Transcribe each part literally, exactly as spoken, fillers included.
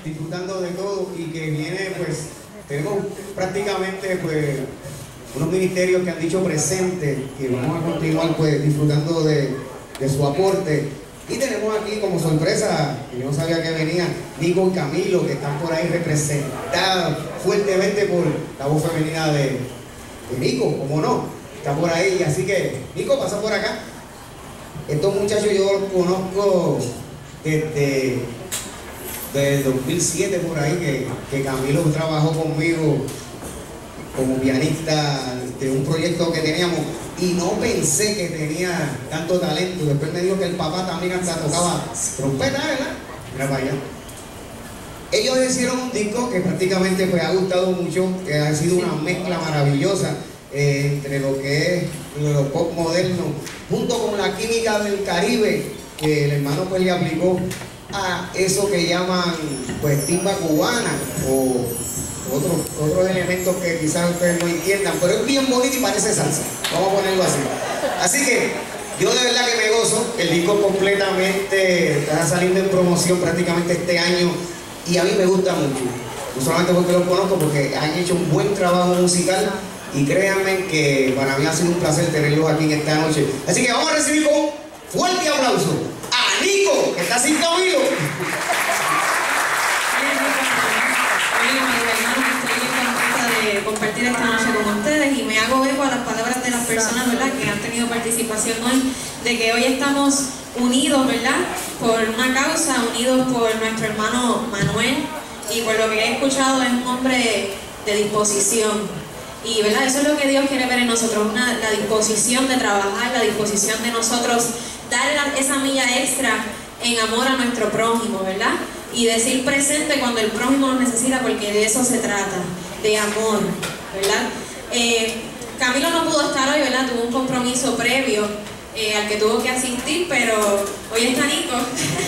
disfrutando de todo y que viene, pues, tenemos prácticamente, pues, unos ministerios que han dicho presente, que vamos a continuar, pues, disfrutando de, de su aporte. Y tenemos aquí como sorpresa, que yo no sabía que venían, Nico y Camilo, que están por ahí representados fuertemente por la voz femenina de, de Nico, como no, está por ahí. Así que, Nico, pasa por acá. Estos muchachos yo los conozco desde, desde dos mil siete por ahí, que, que Camilo trabajó conmigo como pianista de un proyecto que teníamos y no pensé que tenía tanto talento. Después me dijo que el papá también hasta tocaba trompeta, ¿verdad? Mira para allá. Ellos hicieron un disco que prácticamente pues ha gustado mucho, que ha sido una mezcla maravillosa eh, entre lo que es lo pop moderno, junto con la química del Caribe, que el hermano pues le aplicó a eso que llaman pues timba cubana o otros, otros elementos que quizás ustedes no entiendan, pero es bien bonito y parece salsa, vamos a ponerlo así. Así que yo de verdad que me gozo, el disco completamente está saliendo en promoción prácticamente este año y a mí me gusta mucho, no solamente porque los conozco, porque han hecho un buen trabajo musical y créanme que para mí ha sido un placer tenerlos aquí en esta noche. Así que vamos a recibir con un fuerte aplauso a Nico, que está sin Camilo. Compartir esta noche con ustedes y me hago eco a las palabras de las personas, ¿verdad?, que han tenido participación hoy, de que hoy estamos unidos, ¿verdad?, por una causa, unidos por nuestro hermano Manuel, y por lo que he escuchado es un hombre de disposición, y ¿verdad?, eso es lo que Dios quiere ver en nosotros, una, la disposición de trabajar, la disposición de nosotros dar la, esa milla extra en amor a nuestro prójimo, ¿verdad?, y decir presente cuando el prójimo nos necesita, porque de eso se trata, de amor, ¿verdad? Eh, Camilo no pudo estar hoy, ¿verdad? Tuvo un compromiso previo eh, al que tuvo que asistir, pero hoy está Nico.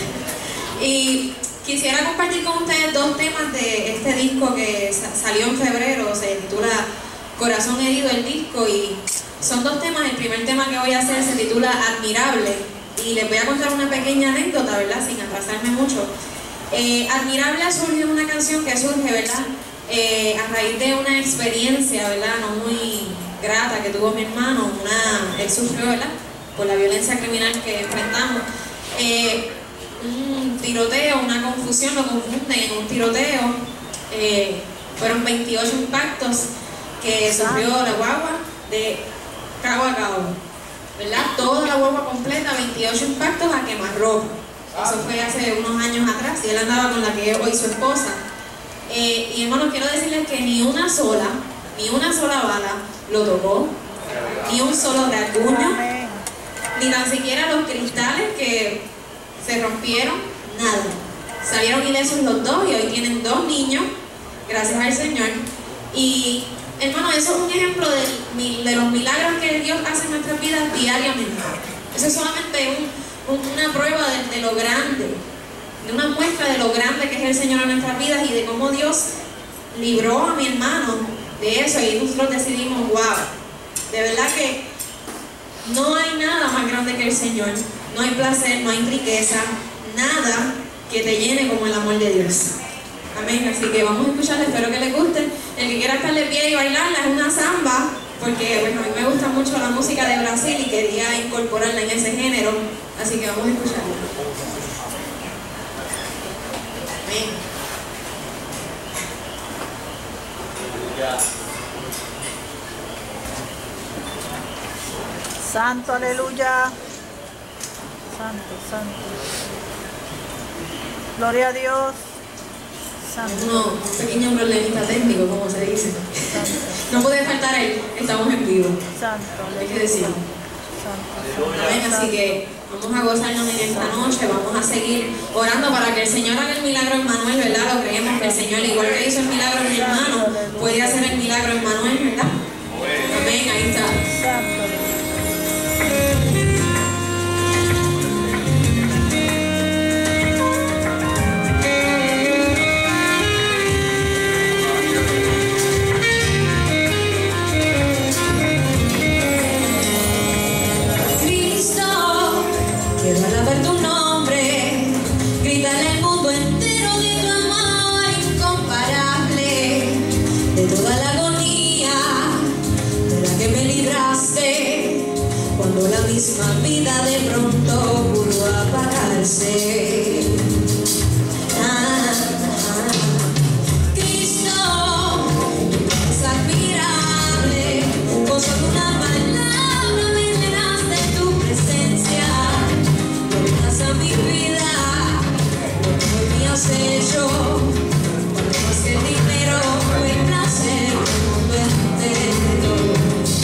Y quisiera compartir con ustedes dos temas de este disco que salió en febrero, se titula Corazón Herido el disco, y son dos temas. El primer tema que voy a hacer se titula Admirable, y les voy a contar una pequeña anécdota, ¿verdad? Sin atrasarme mucho. Eh, Admirable ha surgido una canción que surge, ¿verdad?, Eh, a raíz de una experiencia, ¿verdad?, no muy grata que tuvo mi hermano. Una, él sufrió, ¿verdad?, por la violencia criminal que enfrentamos. Eh, un tiroteo, una confusión, lo confunden en un tiroteo. Eh, fueron veintiocho impactos que sufrió la guagua de cabo a cabo, ¿verdad? Toda la guagua completa, veintiocho impactos a quemarropa. Eso fue hace unos años atrás y él andaba con la que es hoy su esposa. Eh, y hermanos, quiero decirles que ni una sola, ni una sola bala lo tocó, ni un solo rasguño, ni tan siquiera los cristales que se rompieron, nada. Salieron ilesos los dos y hoy tienen dos niños, gracias al Señor. Y hermanos, eso es un ejemplo de, de los milagros que Dios hace en nuestras vidas diariamente. Eso es solamente un, un, una prueba de, de lo grande, de una muestra de lo grande que es el Señor en nuestras vidas y de cómo Dios libró a mi hermano de eso. Y nosotros decidimos, wow, de verdad que no hay nada más grande que el Señor, no hay placer, no hay riqueza, nada que te llene como el amor de Dios. Amén. Así que vamos a escucharla, espero que les guste. El que quiera estar de pie y bailarla es una samba, porque bueno, a mí me gusta mucho la música de Brasil y quería incorporarla en ese género, así que vamos a escucharla. Amén. Santo, aleluya. Santo, santo. Gloria a Dios. Santo. No, un pequeño problemita técnico, como se dice. Santo. No puede faltar él, estamos en vivo. Santo, Hay que decirlo. Amén, así que vamos a gozarnos en esta noche, vamos a seguir orando para que el Señor haga el milagro en Manuel, ¿verdad? Lo creemos que el Señor, igual que hizo el milagro en mi hermano, puede hacer el milagro en Manuel, ¿verdad? Amén, ahí está. Quiero alabar tu nombre, gritarle al mundo entero de tu amor. pronto pudo apagarse. Ah, ah. Cristo es admirable, con solo una palabra me llenas de tu presencia. Llenas a mi vida, hoy me has hecho más que el dinero o el placer del mundo entero.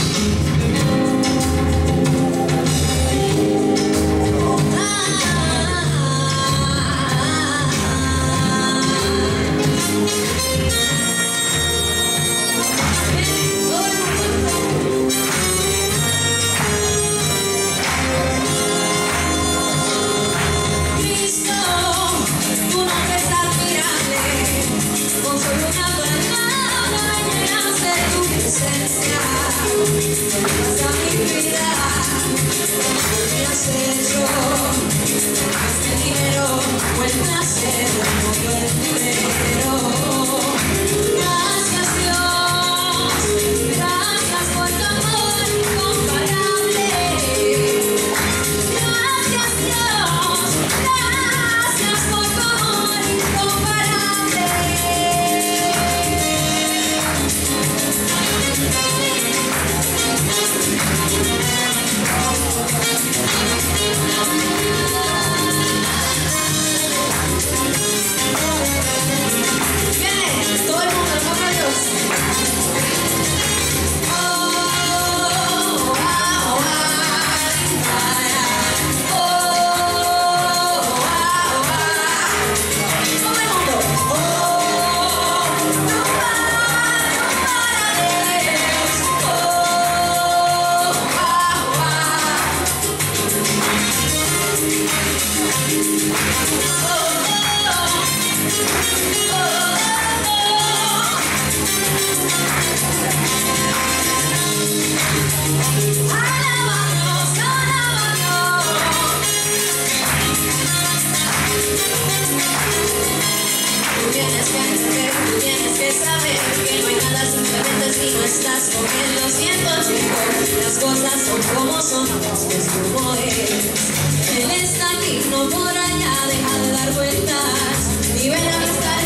Las cosas son como son, es como es. Él está aquí, no por allá, deja de dar vueltas y ven a estar